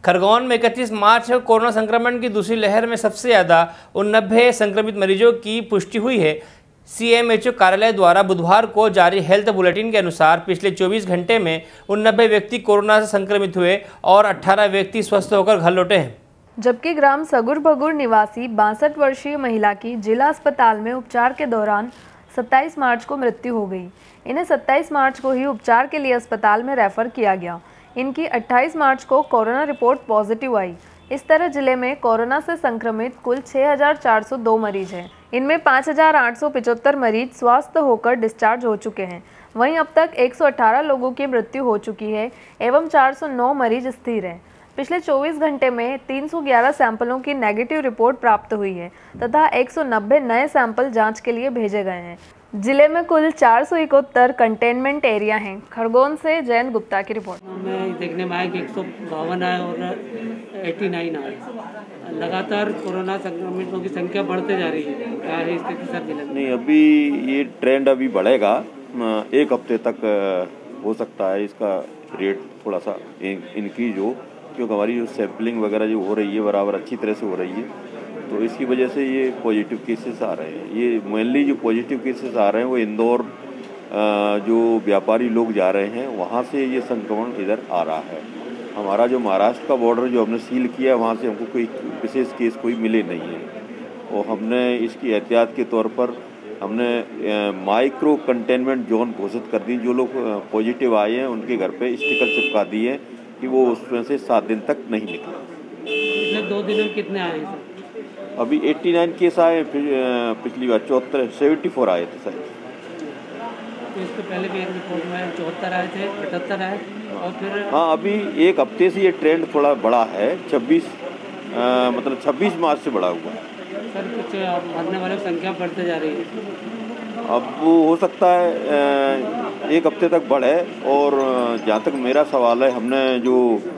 खरगोन में 31 मार्च को कोरोना संक्रमण की दूसरी लहर में सबसे ज़्यादा 89 संक्रमित मरीजों की पुष्टि हुई है। CMHO कार्यालय द्वारा बुधवार को जारी हेल्थ बुलेटिन के अनुसार पिछले 24 घंटे में 89 व्यक्ति कोरोना से संक्रमित हुए और 18 व्यक्ति स्वस्थ होकर घर लौटे हैं। जबकि ग्राम सगुर भगुर निवासी 62 वर्षीय महिला की जिला अस्पताल में उपचार के दौरान 27 मार्च को मृत्यु हो गई। इन्हें 27 मार्च को ही उपचार के लिए अस्पताल में रेफर किया गया। इनकी 28 मार्च को कोरोना रिपोर्ट पॉजिटिव आई। इस तरह जिले में कोरोना से संक्रमित कुल 6,402 मरीज हैं। इनमें 5,875 मरीज स्वस्थ होकर डिस्चार्ज हो चुके हैं। वहीं अब तक 118 लोगों की मृत्यु हो चुकी है एवं 409 मरीज स्थिर हैं। पिछले 24 घंटे में 311 सैंपलों की नेगेटिव रिपोर्ट प्राप्त हुई है तथा 190 नए सैंपल जांच के लिए भेजे गए हैं। जिले में कुल 471 कंटेनमेंट एरिया हैं। खरगोन से जयंत गुप्ता की रिपोर्ट। मैं देखने में आया कि 152 आए और 89 आए। लगातार कोरोना संक्रमितों की संख्या बढ़ते जा रही है। क्या है स्थिति सर जिले में? नहीं, अभी ये ट्रेंड अभी बढ़ेगा। एक हफ्ते तक हो सकता है इसका रेट थोड़ा सा इंक्रीज हो, क्योंकि हमारी जो सैम्पलिंग वगैरह जो हो रही है बराबर अच्छी तरह से हो रही है, तो इसकी वजह से ये पॉजिटिव केसेस आ रहे हैं। ये मेनली जो पॉजिटिव केसेस आ रहे हैं वो इंदौर जो व्यापारी लोग जा रहे हैं वहाँ से ये संक्रमण इधर आ रहा है। हमारा जो महाराष्ट्र का बॉर्डर जो हमने सील किया वहाँ से हमको कोई विशेष केस कोई मिले नहीं है, और हमने इसकी एहतियात के तौर पर हमने माइक्रो कंटेनमेंट जोन घोषित कर दी। जो लोग पॉजिटिव आए हैं उनके घर पे स्टिकर चिपका दिए कि वो उसमें से 7 दिन तक नहीं निकले। पिछले 2 दिनों में कितने आए हैं? अभी 89 केस आए, पिछली बार 74 आए थे शायद। तो इसके पहले भी एक रिपोर्ट में 74 आए थे, 78 आए और फिर हाँ, अभी एक हफ्ते से ये ट्रेंड थोड़ा बड़ा है। 26 मार्च से बढ़ा हुआ है। सर कुछ मरने वालों की संख्या बढ़ते जा रही है। अब वो हो सकता है एक हफ्ते तक बढ़े, और जहाँ तक मेरा सवाल है, हमने जो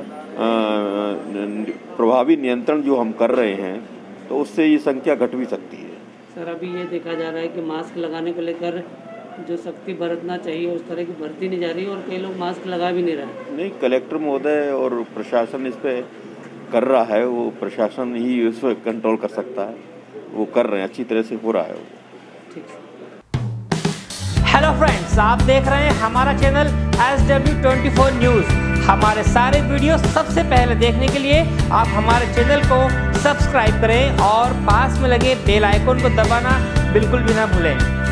प्रभावी नियंत्रण जो हम कर रहे हैं तो उससे ये संख्या घट भी सकती है। सर अभी ये देखा जा रहा है कि मास्क लगाने को लेकर जो सख्ती बरतना चाहिए उस तरह की बरती नहीं जा रही और कई लोग मास्क लगा भी नहीं रहे। नहीं, कलेक्टर महोदय और प्रशासन इस पे कर रहा है, वो प्रशासन ही उस पर कंट्रोल कर सकता है, वो कर रहे हैं, अच्छी तरह से हो रहा है वो। ठीक। हेलो फ्रेंड्स, आप देख रहे हैं हमारा चैनल SW24 न्यूज़। हमारे सारे वीडियो सबसे पहले देखने के लिए आप हमारे चैनल को सब्सक्राइब करें और पास में लगे बेल आइकन को दबाना बिल्कुल भी ना भूलें।